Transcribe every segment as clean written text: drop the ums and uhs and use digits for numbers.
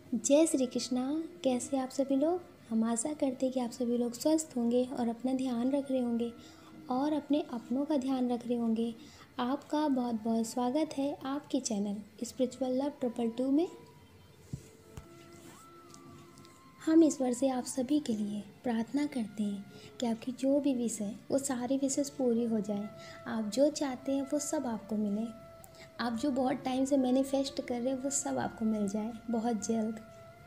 जय श्री कृष्णा। कैसे आप सभी लोग। हम आशा करते हैं कि आप सभी लोग स्वस्थ होंगे और अपना ध्यान रख रहे होंगे और अपने अपनों का ध्यान रख रहे होंगे। आपका बहुत बहुत स्वागत है आपके चैनल स्पिरिचुअल लव 222 में। हम ईश्वर से आप सभी के लिए प्रार्थना करते हैं कि आपकी जो भी विश है वो सारी विशेष पूरी हो जाए। आप जो चाहते हैं वो सब आपको मिले। आप जो बहुत टाइम से मैनिफेस्ट कर रहे हैं वो सब आपको मिल जाए बहुत जल्द।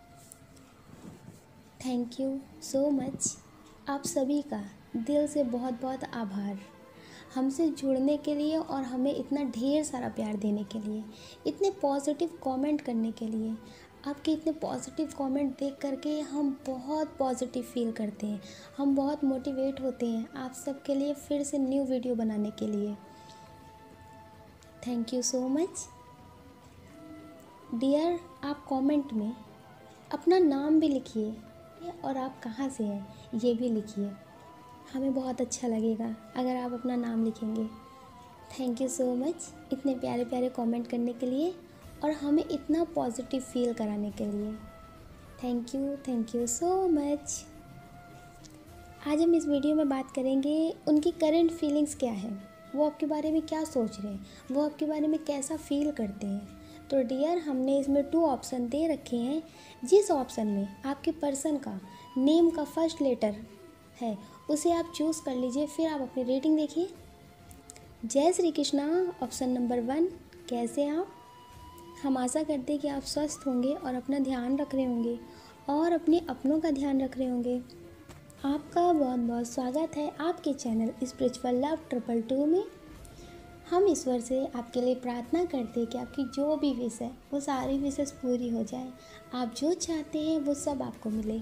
Thank you so much. आप सभी का दिल से बहुत बहुत आभार हमसे जुड़ने के लिए और हमें इतना ढेर सारा प्यार देने के लिए, इतने पॉजिटिव कमेंट करने के लिए। आपके इतने पॉजिटिव कमेंट देख करके हम बहुत पॉजिटिव फील करते हैं, हम बहुत मोटिवेट होते हैं आप सबके लिए फिर से न्यू वीडियो बनाने के लिए। Thank you so much dear. आप कमेंट में अपना नाम भी लिखिए और आप कहाँ से हैं ये भी लिखिए। हमें बहुत अच्छा लगेगा अगर आप अपना नाम लिखेंगे। थैंक यू सो मच इतने प्यारे प्यारे कमेंट करने के लिए और हमें इतना पॉजिटिव फील कराने के लिए। Thank you so much. आज हम इस वीडियो में बात करेंगे उनकी करंट फीलिंग्स क्या है, वो आपके बारे में क्या सोच रहे हैं, वो आपके बारे में कैसा फील करते हैं। तो डियर, हमने इसमें 2 ऑप्शन दे रखे हैं। जिस ऑप्शन में आपके पर्सन का नेम का फर्स्ट लेटर है उसे आप चूज़ कर लीजिए, फिर आप अपनी रेटिंग देखिए। जय श्री कृष्णा। ऑप्शन नंबर 1, कैसे आप। हम आशा करते हैं कि आप स्वस्थ होंगे और अपना ध्यान रख रहे होंगे और अपने अपनों का ध्यान रख रहे होंगे। आपका बहुत बहुत स्वागत है आपके चैनल स्पिरिचुअल लव 222 में। हम ईश्वर से आपके लिए प्रार्थना करते हैं कि आपकी जो भी विश है वो सारी विशेष पूरी हो जाए। आप जो चाहते हैं वो सब आपको मिले।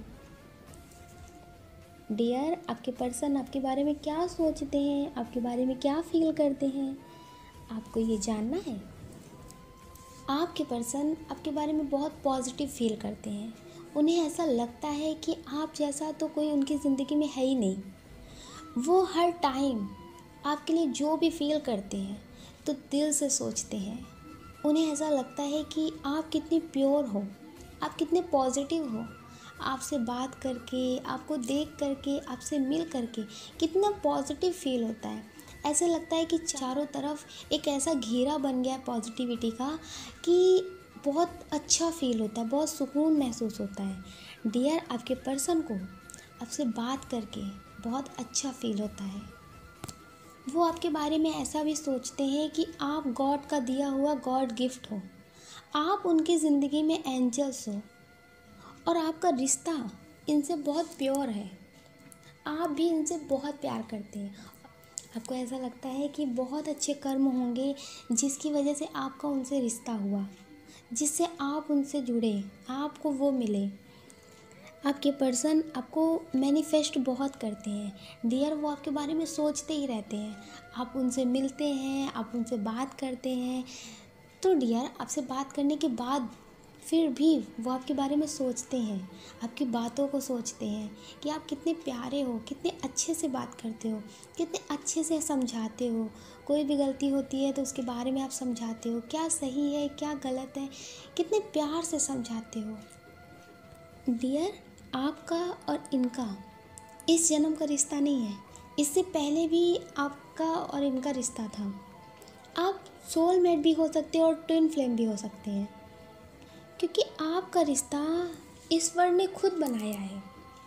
डियर, आपके पर्सन आपके बारे में क्या सोचते हैं, आपके बारे में क्या फील करते हैं, आपको ये जानना है। आपके पर्सन आपके बारे में बहुत पॉजिटिव फील करते हैं। उन्हें ऐसा लगता है कि आप जैसा तो कोई उनकी ज़िंदगी में है ही नहीं। वो हर टाइम आपके लिए जो भी फील करते हैं तो दिल से सोचते हैं। उन्हें ऐसा लगता है कि आप कितनी प्योर हो, आप कितने पॉजिटिव हो। आपसे बात करके, आपको देख करके, आपसे मिल करके कितना पॉजिटिव फील होता है। ऐसे लगता है कि चारों तरफ एक ऐसा घेरा बन गया है पॉजिटिविटी का कि बहुत अच्छा फील होता है, बहुत सुकून महसूस होता है। डियर, आपके पर्सन को आपसे बात करके बहुत अच्छा फील होता है। वो आपके बारे में ऐसा भी सोचते हैं कि आप गॉड का दिया हुआ गॉड गिफ्ट हो, आप उनकी ज़िंदगी में एंजल्स हो और आपका रिश्ता इनसे बहुत प्योर है। आप भी इनसे बहुत प्यार करते हैं। आपको ऐसा लगता है कि बहुत अच्छे कर्म होंगे जिसकी वजह से आपका उनसे रिश्ता हुआ, जिससे आप उनसे जुड़े, आपको वो मिले। आपके पर्सन आपको मैनिफेस्ट बहुत करते हैं डियर। वो आपके बारे में सोचते ही रहते हैं। आप उनसे मिलते हैं, आप उनसे बात करते हैं तो डियर, आपसे बात करने के बाद फिर भी वो आपके बारे में सोचते हैं, आपकी बातों को सोचते हैं कि आप कितने प्यारे हो, कितने अच्छे से बात करते हो, कितने अच्छे से समझाते हो। कोई भी गलती होती है तो उसके बारे में आप समझाते हो, क्या सही है क्या गलत है, कितने प्यार से समझाते हो। डियर, आपका और इनका इस जन्म का रिश्ता नहीं है, इससे पहले भी आपका और इनका रिश्ता था। आप सोलमेट भी हो सकते हैं और ट्विन फ्लेम भी हो सकते हैं, क्योंकि आपका रिश्ता ईश्वर ने खुद बनाया है।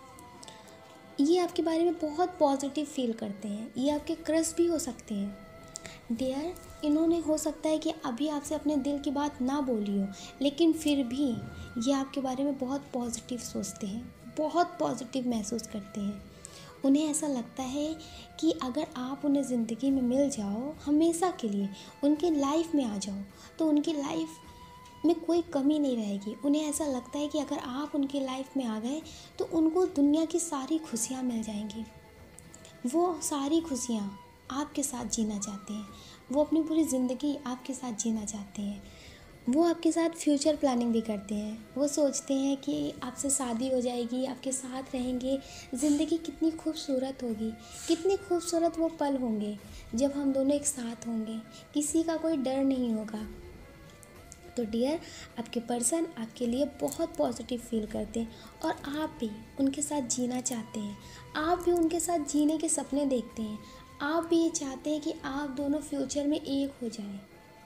ये आपके बारे में बहुत पॉजिटिव फील करते हैं, ये आपके क्रश भी हो सकते हैं। डियर, इन्होंने हो सकता है कि अभी आपसे अपने दिल की बात ना बोली हो, लेकिन फिर भी ये आपके बारे में बहुत पॉजिटिव सोचते हैं, बहुत पॉजिटिव महसूस करते हैं। उन्हें ऐसा लगता है कि अगर आप उन्हें ज़िंदगी में मिल जाओ, हमेशा के लिए उनकी लाइफ में आ जाओ, तो उनकी लाइफ में कोई कमी नहीं रहेगी। उन्हें ऐसा लगता है कि अगर आप उनकी लाइफ में आ गए तो उनको दुनिया की सारी खुशियाँ मिल जाएंगी। वो सारी खुशियाँ आपके साथ जीना चाहते हैं, वो अपनी पूरी ज़िंदगी आपके साथ जीना चाहते हैं। वो आपके साथ फ्यूचर प्लानिंग भी करते हैं। वो सोचते हैं कि आपसे शादी हो जाएगी, आपके साथ रहेंगे, ज़िंदगी कितनी खूबसूरत होगी, कितने खूबसूरत वो पल होंगे जब हम दोनों एक साथ होंगे, किसी का कोई डर नहीं होगा। तो डियर, आपके पर्सन आपके लिए बहुत पॉजिटिव फील करते हैं और आप भी उनके साथ जीना चाहते हैं। आप भी उनके साथ जीने के सपने देखते हैं। आप भी ये चाहते हैं कि आप दोनों फ्यूचर में एक हो जाएं।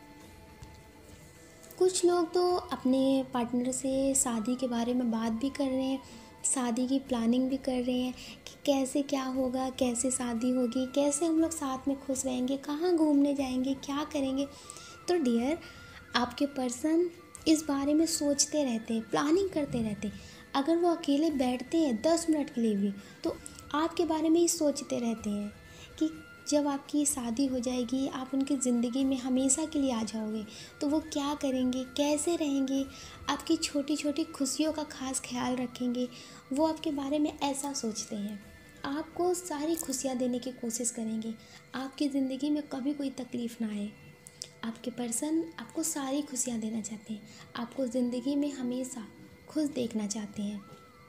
कुछ लोग तो अपने पार्टनर से शादी के बारे में बात भी कर रहे हैं, शादी की प्लानिंग भी कर रहे हैं कि कैसे क्या होगा, कैसे शादी होगी, कैसे हम लोग साथ में खुश रहेंगे, कहाँ घूमने जाएंगे, क्या करेंगे। तो डियर, आपके पर्सन इस बारे में सोचते रहते हैं, प्लानिंग करते रहते हैं। अगर वो अकेले बैठते हैं 10 मिनट के लिए भी, तो आपके बारे में ही सोचते रहते हैं कि जब आपकी शादी हो जाएगी, आप उनकी ज़िंदगी में हमेशा के लिए आ जाओगे, तो वो क्या करेंगे, कैसे रहेंगे, आपकी छोटी छोटी खुशियों का खास ख्याल रखेंगे। वो आपके बारे में ऐसा सोचते हैं, आपको सारी खुशियाँ देने की कोशिश करेंगे, आपकी ज़िंदगी में कभी कोई तकलीफ़ ना आए। आपके पर्सन आपको सारी खुशियाँ देना चाहते हैं, आपको ज़िंदगी में हमेशा खुश देखना चाहते हैं।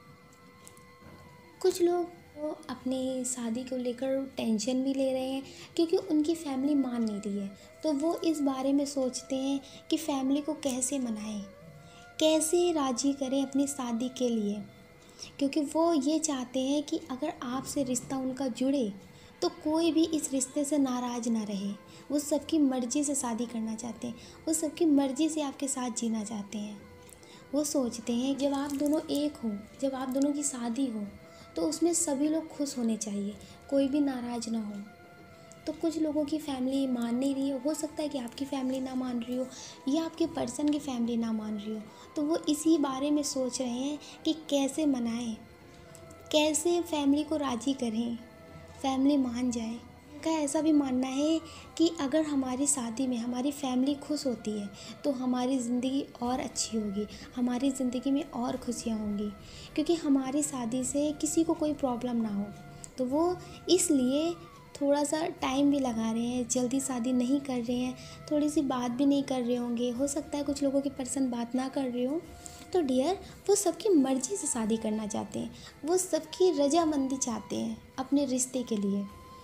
कुछ लोग तो अपनी शादी को लेकर टेंशन भी ले रहे हैं क्योंकि उनकी फैमिली मान नहीं रही है। तो वो इस बारे में सोचते हैं कि फैमिली को कैसे मनाएं, कैसे राज़ी करें अपनी शादी के लिए, क्योंकि वो ये चाहते हैं कि अगर आपसे रिश्ता उनका जुड़े तो कोई भी इस रिश्ते से नाराज़ ना रहे। वो सबकी मर्ज़ी से शादी करना चाहते हैं, वो सबकी मर्ज़ी से आपके साथ जीना चाहते हैं। वो सोचते हैं जब आप दोनों एक हो, जब आप दोनों की शादी हो, तो उसमें सभी लोग खुश होने चाहिए, कोई भी नाराज़ ना हो। तो कुछ लोगों की फैमिली मान नहीं रही हो सकता है कि आपकी फैमिली ना मान रही हो या आपके पर्सन की फैमिली ना मान रही हो। तो वो इसी बारे में सोच रहे हैं कि कैसे मनाएं, कैसे फैमिली को राज़ी करें, फैमिली मान जाए। उनका ऐसा भी मानना है कि अगर हमारी शादी में हमारी फैमिली खुश होती है तो हमारी ज़िंदगी और अच्छी होगी, हमारी ज़िंदगी में और खुशियाँ होंगी, क्योंकि हमारी शादी से किसी को कोई प्रॉब्लम ना हो। तो वो इसलिए थोड़ा सा टाइम भी लगा रहे हैं, जल्दी शादी नहीं कर रहे हैं, थोड़ी सी बात भी नहीं कर रहे होंगे। हो सकता है कुछ लोगों की पर्सन बात ना कर रहे हो। तो डियर, वो सबकी मर्ज़ी से शादी करना चाहते हैं, वो सबकी रजामंदी चाहते हैं अपने रिश्ते के लिए।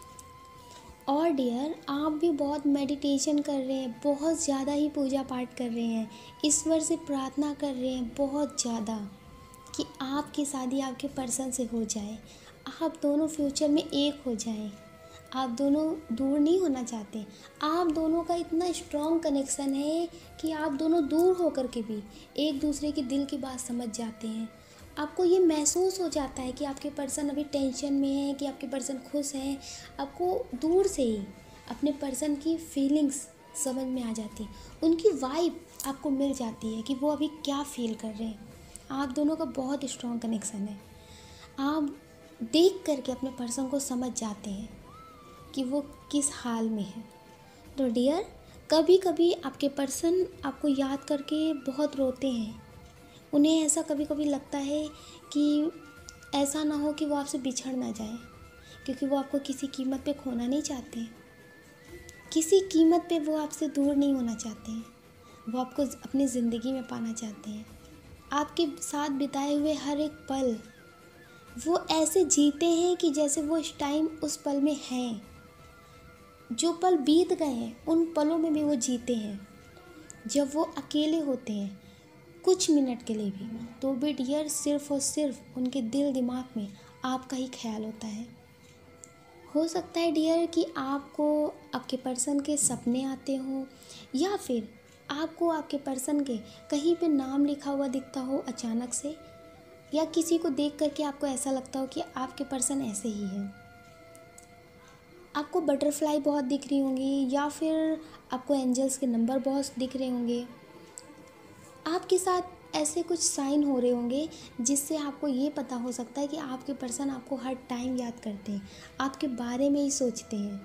और डियर, आप भी बहुत मेडिटेशन कर रहे हैं, बहुत ज़्यादा ही पूजा पाठ कर रहे हैं, ईश्वर से प्रार्थना कर रहे हैं बहुत ज़्यादा कि आपकी शादी आपके पर्सन से हो जाए, आप दोनों फ्यूचर में एक हो जाएं। आप दोनों दूर नहीं होना चाहते, आप दोनों का इतना स्ट्रॉन्ग कनेक्शन है कि आप दोनों दूर होकर के भी एक दूसरे की दिल की बात समझ जाते हैं। आपको ये महसूस हो जाता है कि आपके पर्सन अभी टेंशन में है, कि आपके पर्सन खुश हैं। आपको दूर से ही अपने पर्सन की फीलिंग्स समझ में आ जाती है, उनकी वाइब आपको मिल जाती है कि वो अभी क्या फील कर रहे हैं। आप दोनों का बहुत स्ट्रॉन्ग कनेक्शन है। आप देख करके अपने पर्सन को समझ जाते हैं कि वो किस हाल में है। तो डियर, कभी कभी आपके पर्सन आपको याद करके बहुत रोते हैं। उन्हें ऐसा कभी कभी लगता है कि ऐसा ना हो कि वो आपसे बिछड़ ना जाए, क्योंकि वो आपको किसी कीमत पे खोना नहीं चाहते, किसी कीमत पे वो आपसे दूर नहीं होना चाहते हैं। वो आपको अपनी ज़िंदगी में पाना चाहते हैं। आपके साथ बिताए हुए हर एक पल वो ऐसे जीते हैं कि जैसे वो इस टाइम उस पल में हैं। जो पल बीत गए हैं उन पलों में भी वो जीते हैं। जब वो अकेले होते हैं कुछ मिनट के लिए भी, तो भी डियर सिर्फ़ और सिर्फ उनके दिल दिमाग में आपका ही ख्याल होता है। हो सकता है डियर कि आपको आपके पर्सन के सपने आते हों, या फिर आपको आपके पर्सन के कहीं पे नाम लिखा हुआ दिखता हो अचानक से, या किसी को देख करके आपको ऐसा लगता हो कि आपके पर्सन ऐसे ही हैं। आपको बटरफ्लाई बहुत दिख रही होंगी, या फिर आपको एंजल्स के नंबर बहुत दिख रहे होंगे। आपके साथ ऐसे कुछ साइन हो रहे होंगे जिससे आपको ये पता हो सकता है कि आपके पर्सन आपको हर टाइम याद करते हैं, आपके बारे में ही सोचते हैं।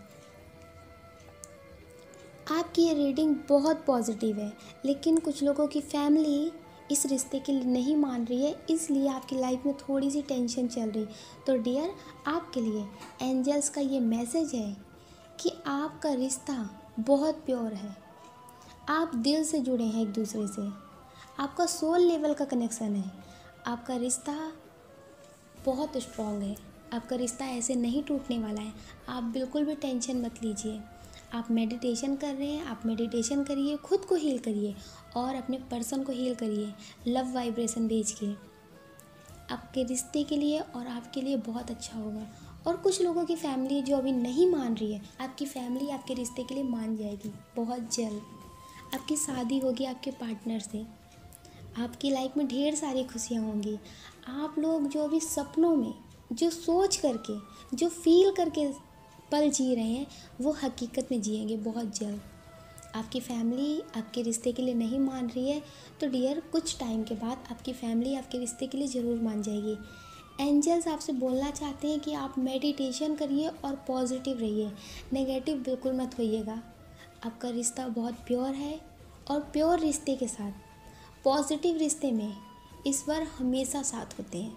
आपकी ये रीडिंग बहुत पॉजिटिव है, लेकिन कुछ लोगों की फैमिली इस रिश्ते के लिए नहीं मान रही है, इसलिए आपकी लाइफ में थोड़ी सी टेंशन चल रही। तो डियर, आपके लिए एंजल्स का ये मैसेज है कि आपका रिश्ता बहुत प्योर है, आप दिल से जुड़े हैं एक दूसरे से, आपका सोल लेवल का कनेक्शन है, आपका रिश्ता बहुत स्ट्रॉन्ग है, आपका रिश्ता ऐसे नहीं टूटने वाला है। आप बिल्कुल भी टेंशन मत लीजिए। आप मेडिटेशन कर रहे हैं, आप मेडिटेशन करिए, खुद को हील करिए और अपने पर्सन को हील करिए लव वाइब्रेशन भेज के। आपके रिश्ते के लिए और आपके लिए बहुत अच्छा होगा। और कुछ लोगों की फैमिली जो अभी नहीं मान रही है, आपकी फैमिली आपके रिश्ते के लिए मान जाएगी बहुत जल्द। आपकी शादी होगी आपके पार्टनर से, आपकी लाइफ में ढेर सारी खुशियाँ होंगी। आप लोग जो अभी सपनों में जो सोच करके, जो फील करके पल जी रहे हैं, वो हकीकत में जिएंगे बहुत जल्द। आपकी फैमिली आपके रिश्ते के लिए नहीं मान रही है तो डियर, कुछ टाइम के बाद आपकी फैमिली आपके रिश्ते के लिए ज़रूर मान जाएगी। एंजल्स आपसे बोलना चाहते हैं कि आप मेडिटेशन करिए और पॉजिटिव रहिए, नेगेटिव बिल्कुल मत होइएगा। आपका रिश्ता बहुत प्योर है और प्योर रिश्ते के साथ, पॉजिटिव रिश्ते में ईश्वर हमेशा साथ होते हैं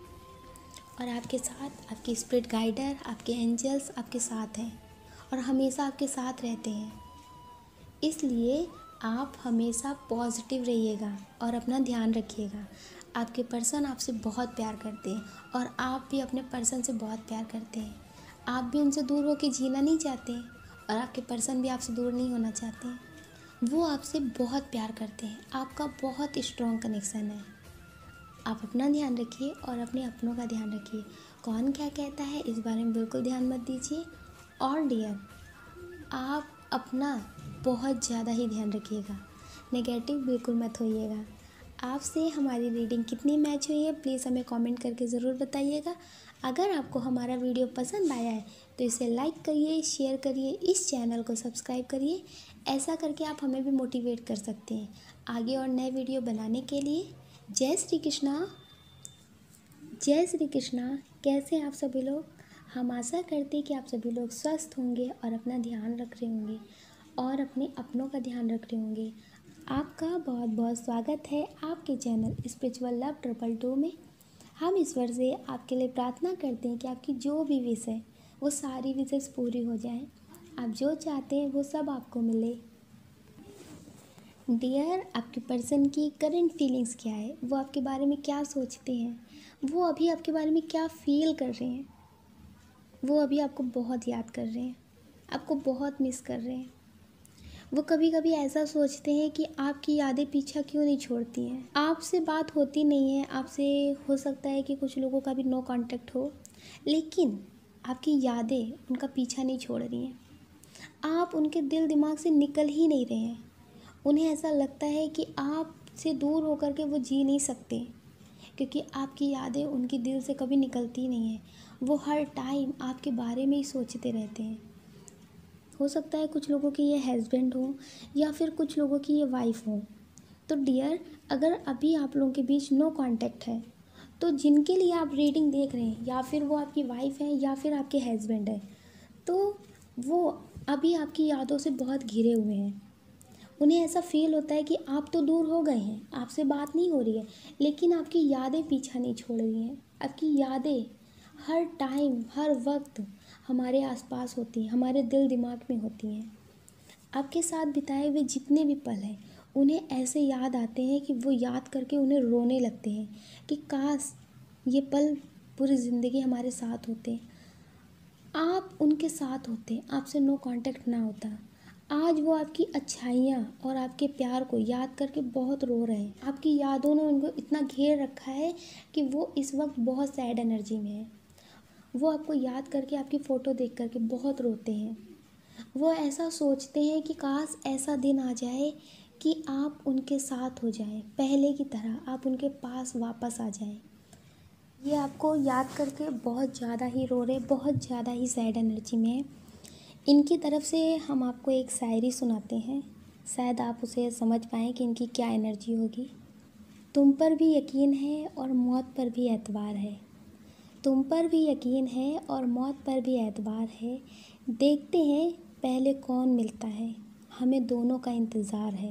और आपके साथ आपके स्पिरिट गाइडर, आपके एंजल्स आपके साथ हैं और हमेशा आपके साथ रहते हैं। इसलिए आप हमेशा पॉजिटिव रहिएगा और अपना ध्यान रखिएगा। आपके पर्सन आपसे बहुत प्यार करते हैं और आप भी अपने पर्सन से बहुत प्यार करते हैं। आप भी उनसे दूर होकर जीना नहीं चाहते और आपके पर्सन भी आपसे दूर नहीं होना चाहते। वो आपसे बहुत प्यार करते हैं, आपका बहुत स्ट्रॉन्ग कनेक्शन है। आप अपना ध्यान रखिए और अपने अपनों का ध्यान रखिए। कौन क्या कहता है इस बारे में बिल्कुल ध्यान मत दीजिए। और डियर, आप अपना बहुत ज़्यादा ही ध्यान रखिएगा, नेगेटिव बिल्कुल मत होइएगा। आपसे हमारी रीडिंग कितनी मैच हुई है प्लीज़ हमें कमेंट करके ज़रूर बताइएगा। अगर आपको हमारा वीडियो पसंद आया है तो इसे लाइक करिए, शेयर करिए, इस चैनल को सब्सक्राइब करिए। ऐसा करके आप हमें भी मोटिवेट कर सकते हैं आगे और नए वीडियो बनाने के लिए। जय श्री कृष्णा। जय श्री कृष्णा। कैसे हैं आप सभी लोग? हम आशा करते हैं कि आप सभी लोग स्वस्थ होंगे और अपना ध्यान रख रहे होंगे और अपने अपनों का ध्यान रख रहे होंगे। आपका बहुत बहुत स्वागत है आपके चैनल स्पिरिचुअल लव 222 में। हम ईश्वर से आपके लिए प्रार्थना करते हैं कि आपकी जो भी विश है वो सारी विशेष पूरी हो जाएं। आप जो चाहते हैं वो सब आपको मिले। डियर, आपके पर्सन की करंट फीलिंग्स क्या है, वो आपके बारे में क्या सोचते हैं, वो अभी आपके बारे में क्या फील कर रहे हैं। वो अभी आपको बहुत याद कर रहे हैं, आपको बहुत मिस कर रहे हैं। वो कभी कभी ऐसा सोचते हैं कि आपकी यादें पीछा क्यों नहीं छोड़ती हैं। आपसे बात होती नहीं है, आपसे हो सकता है कि कुछ लोगों का भी नो कांटेक्ट हो, लेकिन आपकी यादें उनका पीछा नहीं छोड़ रही हैं। आप उनके दिल दिमाग से निकल ही नहीं रहे हैं। उन्हें ऐसा लगता है कि आपसे दूर होकर के वो जी नहीं सकते, क्योंकि आपकी यादें उनके दिल से कभी निकलती नहीं हैं। वो हर टाइम आपके बारे में ही सोचते रहते हैं। हो सकता है कुछ लोगों के ये हस्बैंड हो या फिर कुछ लोगों की ये वाइफ हो। तो डियर, अगर अभी आप लोगों के बीच नो कांटेक्ट है तो जिनके लिए आप रीडिंग देख रहे हैं, या फिर वो आपकी वाइफ है या फिर आपके हस्बैंड है, तो वो अभी आपकी यादों से बहुत घिरे हुए हैं। उन्हें ऐसा फील होता है कि आप तो दूर हो गए हैं, आपसे बात नहीं हो रही है, लेकिन आपकी यादें पीछा नहीं छोड़ रही हैं। आपकी यादें हर टाइम हर वक्त हमारे आसपास होती हैं, हमारे दिल दिमाग में होती हैं। आपके साथ बिताए हुए जितने भी पल हैं उन्हें ऐसे याद आते हैं कि वो याद करके उन्हें रोने लगते हैं कि काश ये पल पूरी ज़िंदगी हमारे साथ होते, आप उनके साथ होते, आपसे नो कांटेक्ट ना होता। आज वो आपकी अच्छाइयाँ और आपके प्यार को याद करके बहुत रो रहे हैं। आपकी यादों ने उनको इतना घेर रखा है कि वो इस वक्त बहुत सैड एनर्जी में है। वो आपको याद करके, आपकी फ़ोटो देख करके बहुत रोते हैं। वो ऐसा सोचते हैं कि काश ऐसा दिन आ जाए कि आप उनके साथ हो जाएं, पहले की तरह आप उनके पास वापस आ जाएं। ये आपको याद करके बहुत ज़्यादा ही रो रहे, बहुत ज़्यादा ही सैड एनर्जी में है। इनकी तरफ से हम आपको एक शायरी सुनाते हैं, शायद आप उसे समझ पाएँ कि इनकी क्या एनर्जी होगी। तुम पर भी यकीन है और मौत पर भी एतबार है, तुम पर भी यकीन है और मौत पर भी एतबार है। देखते हैं पहले कौन मिलता है, हमें दोनों का इंतज़ार है।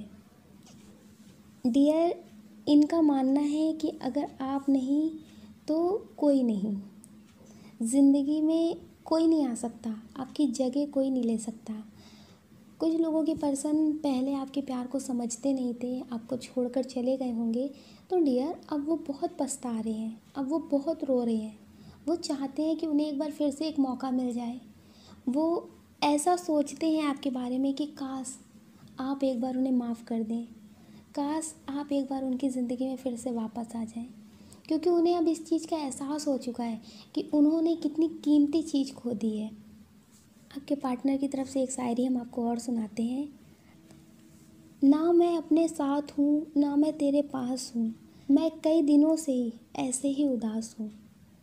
डियर, इनका मानना है कि अगर आप नहीं तो कोई नहीं, ज़िंदगी में कोई नहीं आ सकता, आपकी जगह कोई नहीं ले सकता। कुछ लोगों के पर्सन पहले आपके प्यार को समझते नहीं थे, आपको छोड़कर चले गए होंगे। तो डियर, अब वो बहुत पछता रहे हैं, अब वो बहुत रो रहे हैं। वो चाहते हैं कि उन्हें एक बार फिर से एक मौका मिल जाए। वो ऐसा सोचते हैं आपके बारे में कि काश आप एक बार उन्हें माफ़ कर दें, काश आप एक बार उनकी ज़िंदगी में फिर से वापस आ जाएं, क्योंकि उन्हें अब इस चीज़ का एहसास हो चुका है कि उन्होंने कितनी कीमती चीज़ खो दी है। आपके पार्टनर की तरफ से एक शायरी हम आपको और सुनाते हैं। ना मैं अपने साथ हूँ, ना मैं तेरे पास हूँ, मैं कई दिनों से ही ऐसे ही उदास हूँ।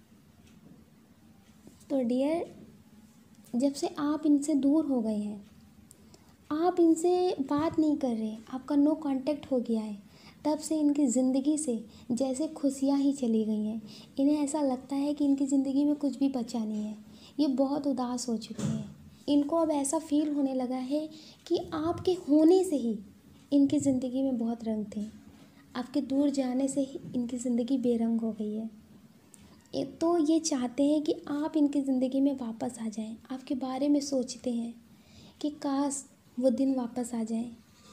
तो डियर, जब से आप इनसे दूर हो गए हैं, आप इनसे बात नहीं कर रहे, आपका नो कांटेक्ट हो गया है, तब से इनकी ज़िंदगी से जैसे खुशियाँ ही चली गई हैं। इन्हें ऐसा लगता है कि इनकी ज़िंदगी में कुछ भी बचा नहीं है। ये बहुत उदास हो चुके हैं। इनको अब ऐसा फील होने लगा है कि आपके होने से ही इनकी ज़िंदगी में बहुत रंग थे, आपके दूर जाने से ही इनकी ज़िंदगी बेरंग हो गई है। तो ये चाहते हैं कि आप इनकी ज़िंदगी में वापस आ जाएं। आपके बारे में सोचते हैं कि काश वो दिन वापस आ जाए,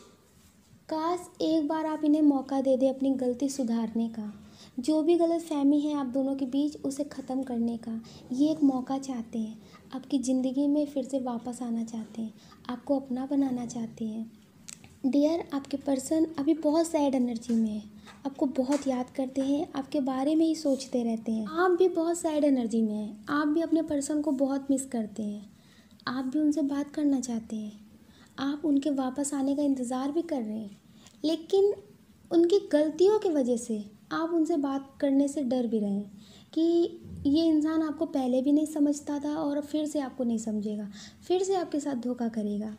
काश एक बार आप इन्हें मौका दे दें अपनी गलती सुधारने का, जो भी गलतफहमी है आप दोनों के बीच उसे ख़त्म करने का। ये एक मौका चाहते हैं, आपकी ज़िंदगी में फिर से वापस आना चाहते हैं, आपको अपना बनाना चाहते हैं। डियर, आपके पर्सन अभी बहुत सैड एनर्जी में है, आपको बहुत याद करते हैं, आपके बारे में ही सोचते रहते हैं। आप भी बहुत सैड एनर्जी में हैं, आप भी अपने पर्सन को बहुत मिस करते हैं, आप भी उनसे बात करना चाहते हैं, आप उनके वापस आने का इंतज़ार भी कर रहे हैं, लेकिन उनकी गलतियों की वजह से आप उनसे बात करने से डर भी रहे हैं कि ये इंसान आपको पहले भी नहीं समझता था और फिर से आपको नहीं समझेगा, फिर से आपके साथ धोखा करेगा।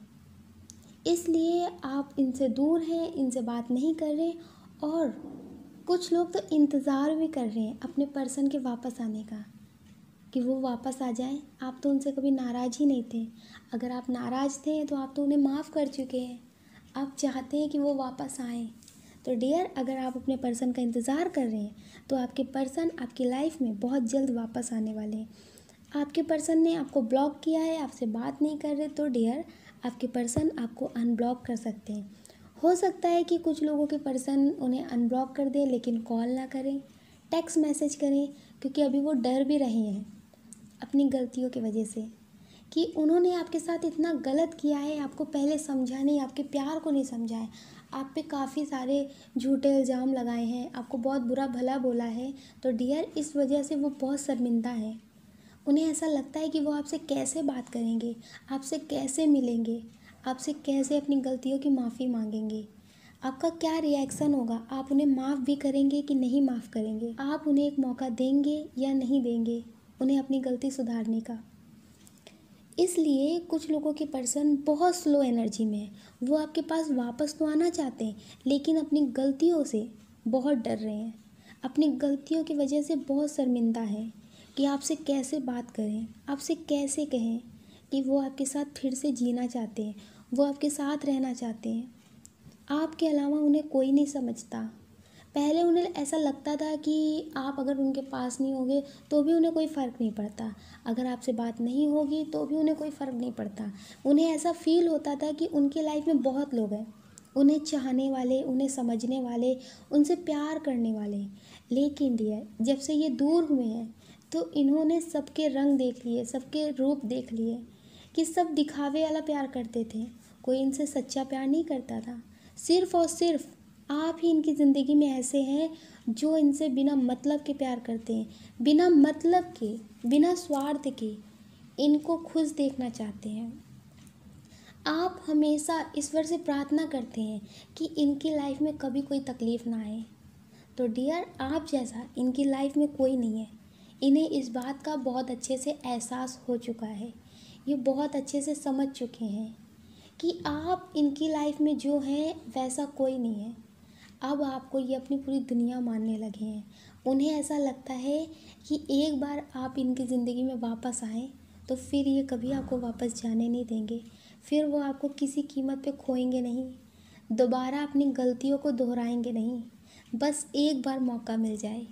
इसलिए आप इनसे दूर हैं, इनसे बात नहीं कर रहे, और कुछ लोग तो इंतज़ार भी कर रहे हैं अपने पर्सन के वापस आने का कि वो वापस आ जाएं। आप तो उनसे कभी नाराज़ ही नहीं थे। अगर आप नाराज़ थे तो आप तो उन्हें माफ़ कर चुके हैं। आप चाहते हैं कि वो वापस आएँ। तो डियर, अगर आप अपने पर्सन का इंतज़ार कर रहे हैं तो आपके पर्सन आपकी लाइफ में बहुत जल्द वापस आने वाले हैं। आपके पर्सन ने आपको ब्लॉक किया है, आपसे बात नहीं कर रहे, तो डियर, आपके पर्सन आपको अनब्लॉक कर सकते हैं। हो सकता है कि कुछ लोगों के पर्सन उन्हें अनब्लॉक कर दें लेकिन कॉल ना करें, टेक्स्ट मैसेज करें, क्योंकि अभी वो डर भी रहे हैं अपनी गलतियों की वजह से कि उन्होंने आपके साथ इतना गलत किया है, आपको पहले समझा नहीं, आपके प्यार को नहीं समझा है, आप पे काफ़ी सारे झूठे इल्ज़ाम लगाए हैं, आपको बहुत बुरा भला बोला है। तो डियर, इस वजह से वो बहुत शर्मिंदा है। उन्हें ऐसा लगता है कि वो आपसे कैसे बात करेंगे, आपसे कैसे मिलेंगे, आपसे कैसे अपनी गलतियों की माफ़ी मांगेंगे, आपका क्या रिएक्शन होगा, आप उन्हें माफ़ भी करेंगे कि नहीं माफ़ करेंगे, आप उन्हें एक मौका देंगे या नहीं देंगे उन्हें अपनी गलती सुधारने का। इसलिए कुछ लोगों के पर्सन बहुत स्लो एनर्जी में है, वो आपके पास वापस तो आना चाहते हैं लेकिन अपनी गलतियों से बहुत डर रहे हैं, अपनी गलतियों की वजह से बहुत शर्मिंदा हैं कि आपसे कैसे बात करें, आपसे कैसे कहें कि वो आपके साथ फिर से जीना चाहते हैं, वो आपके साथ रहना चाहते हैं। आपके अलावा उन्हें कोई नहीं समझता। पहले उन्हें ऐसा लगता था कि आप अगर उनके पास नहीं होगे तो भी उन्हें कोई फ़र्क नहीं पड़ता, अगर आपसे बात नहीं होगी तो भी उन्हें कोई फ़र्क नहीं पड़ता। उन्हें ऐसा फ़ील होता था कि उनकी लाइफ में बहुत लोग हैं, उन्हें चाहने वाले, उन्हें समझने वाले, उनसे प्यार करने वाले। लेकिन डियर, जब से ये दूर हुए हैं तो इन्होंने सबके रंग देख लिए, सबके रूप देख लिए कि सब दिखावे वाला प्यार करते थे, कोई इनसे सच्चा प्यार नहीं करता था। सिर्फ़ और सिर्फ आप ही इनकी ज़िंदगी में ऐसे हैं जो इनसे बिना मतलब के प्यार करते हैं, बिना मतलब के, बिना स्वार्थ के इनको खुश देखना चाहते हैं। आप हमेशा ईश्वर से प्रार्थना करते हैं कि इनकी लाइफ में कभी कोई तकलीफ़ ना आए। तो डियर, आप जैसा इनकी लाइफ में कोई नहीं है। इन्हें इस बात का बहुत अच्छे से एहसास हो चुका है, ये बहुत अच्छे से समझ चुके हैं कि आप इनकी लाइफ में जो हैं वैसा कोई नहीं है। अब आपको ये अपनी पूरी दुनिया मानने लगे हैं। उन्हें ऐसा लगता है कि एक बार आप इनकी ज़िंदगी में वापस आएँ तो फिर ये कभी आपको वापस जाने नहीं देंगे, फिर वो आपको किसी कीमत पे खोएंगे नहीं, दोबारा अपनी गलतियों को दोहराएंगे नहीं, बस एक बार मौका मिल जाए।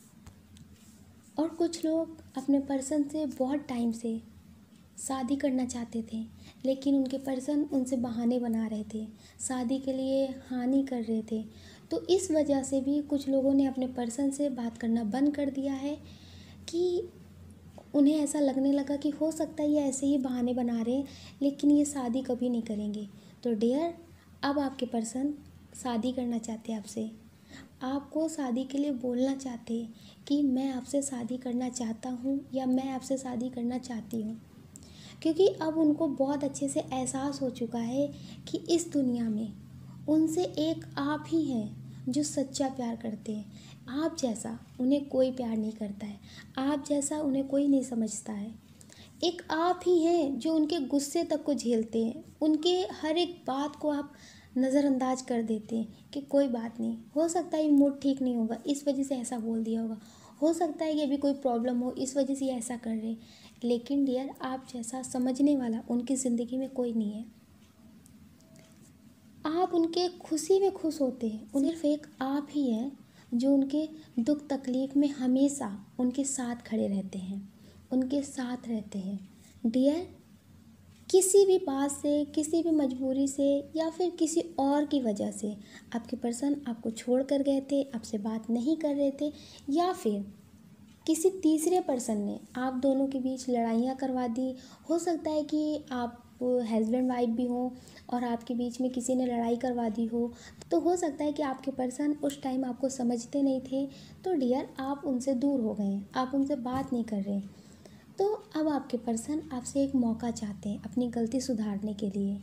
और कुछ लोग अपने पर्सन से बहुत टाइम से शादी करना चाहते थे लेकिन उनके पर्सन उनसे बहाने बना रहे थे, शादी के लिए हानि कर रहे थे। तो इस वजह से भी कुछ लोगों ने अपने पर्सन से बात करना बंद कर दिया है कि उन्हें ऐसा लगने लगा कि हो सकता है ये ऐसे ही बहाने बना रहे हैं, लेकिन ये शादी कभी नहीं करेंगे। तो डियर, अब आपके पर्सन शादी करना चाहते हैं आपसे, आपको शादी के लिए बोलना चाहते हैं कि मैं आपसे शादी करना चाहता हूँ या मैं आपसे शादी करना चाहती हूँ। क्योंकि अब उनको बहुत अच्छे से एहसास हो चुका है कि इस दुनिया में उनसे एक आप ही हैं जो सच्चा प्यार करते हैं। आप जैसा उन्हें कोई प्यार नहीं करता है, आप जैसा उन्हें कोई नहीं समझता है। एक आप ही हैं जो उनके गुस्से तक को झेलते हैं, उनके हर एक बात को आप नज़रअंदाज कर देते हैं कि कोई बात नहीं, हो सकता है ये मूड ठीक नहीं होगा इस वजह से ऐसा बोल दिया होगा, हो सकता है कि अभी कोई प्रॉब्लम हो इस वजह से ये ऐसा कर रहे हैं। लेकिन डियर, आप जैसा समझने वाला उनकी ज़िंदगी में कोई नहीं है। आप उनके खुशी में खुश होते हैं, उन्हें सिर्फ एक आप ही हैं जो उनके दुख तकलीफ़ में हमेशा उनके साथ खड़े रहते हैं, उनके साथ रहते हैं। डियर, किसी भी बात से, किसी भी मजबूरी से या फिर किसी और की वजह से आपके पर्सन आपको छोड़ कर गए थे, आपसे बात नहीं कर रहे थे, या फिर किसी तीसरे पर्सन ने आप दोनों के बीच लड़ाइयाँ करवा दी। हो सकता है कि आप हस्बैंड वाइफ भी हों और आपके बीच में किसी ने लड़ाई करवा दी हो सकता है कि आपके पर्सन उस टाइम आपको समझते नहीं थे। तो डियर, आप उनसे दूर हो गए, आप उनसे बात नहीं कर रहे। तो अब आपके पर्सन आपसे एक मौका चाहते हैं अपनी गलती सुधारने के लिए।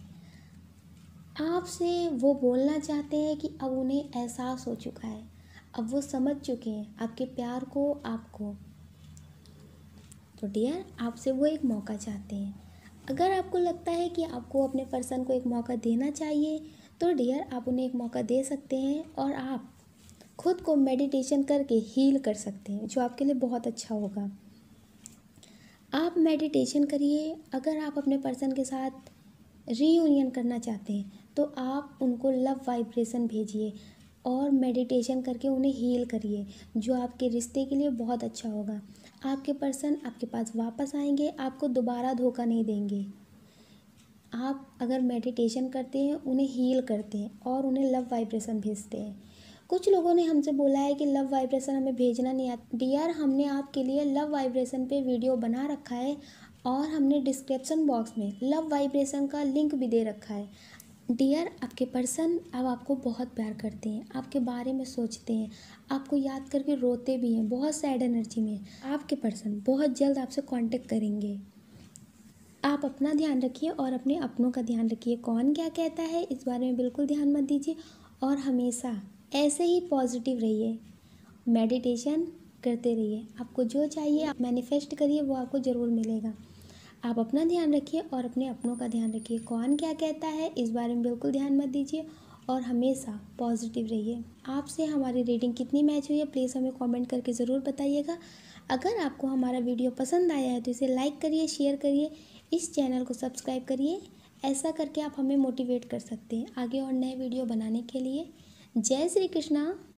आपसे वो बोलना चाहते हैं कि अब उन्हें एहसास हो चुका है, अब वो समझ चुके हैं आपके प्यार को, आपको। तो डियर, आपसे वो एक मौका चाहते हैं। अगर आपको लगता है कि आपको अपने पर्सन को एक मौका देना चाहिए, तो डियर, आप उन्हें एक मौका दे सकते हैं और आप खुद को मेडिटेशन करके हील कर सकते हैं, जो आपके लिए बहुत अच्छा होगा। आप मेडिटेशन करिए। अगर आप अपने पर्सन के साथ रीयूनियन करना चाहते हैं तो आप उनको लव वाइब्रेशन भेजिए और मेडिटेशन करके उन्हें हील करिए, जो आपके रिश्ते के लिए बहुत अच्छा होगा। आपके पर्सन आपके पास वापस आएंगे, आपको दोबारा धोखा नहीं देंगे। आप अगर मेडिटेशन करते हैं, उन्हें हील करते हैं और उन्हें लव वाइब्रेशन भेजते हैं। कुछ लोगों ने हमसे बोला है कि लव वाइब्रेशन हमें भेजना नहीं आता। डियर, हमने आपके लिए लव वाइब्रेशन पे वीडियो बना रखा है और हमने डिस्क्रिप्शन बॉक्स में लव वाइब्रेशन का लिंक भी दे रखा है। डियर, आपके पर्सन अब आपको बहुत प्यार करते हैं, आपके बारे में सोचते हैं, आपको याद करके रोते भी हैं, बहुत सैड एनर्जी में। आपके पर्सन बहुत जल्द आपसे कांटेक्ट करेंगे। आप अपना ध्यान रखिए और अपने अपनों का ध्यान रखिए। कौन क्या कहता है इस बारे में बिल्कुल ध्यान मत दीजिए और हमेशा ऐसे ही पॉजिटिव रहिए, मेडिटेशन करते रहिए। आपको जो चाहिए आप मैनिफेस्ट करिए, वो आपको ज़रूर मिलेगा। आप अपना ध्यान रखिए और अपने अपनों का ध्यान रखिए। कौन क्या कहता है इस बारे में बिल्कुल ध्यान मत दीजिए और हमेशा पॉजिटिव रहिए। आपसे हमारी रीडिंग कितनी मैच हुई है प्लीज़ हमें कमेंट करके ज़रूर बताइएगा। अगर आपको हमारा वीडियो पसंद आया है तो इसे लाइक करिए, शेयर करिए, इस चैनल को सब्सक्राइब करिए। ऐसा करके आप हमें मोटिवेट कर सकते हैं आगे और नए वीडियो बनाने के लिए। जय श्री कृष्णा।